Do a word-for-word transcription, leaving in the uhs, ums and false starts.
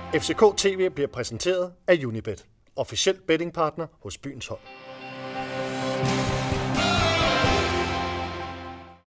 F C K T V bliver præsenteret af Unibet, officiel bettingpartner hos byens hold.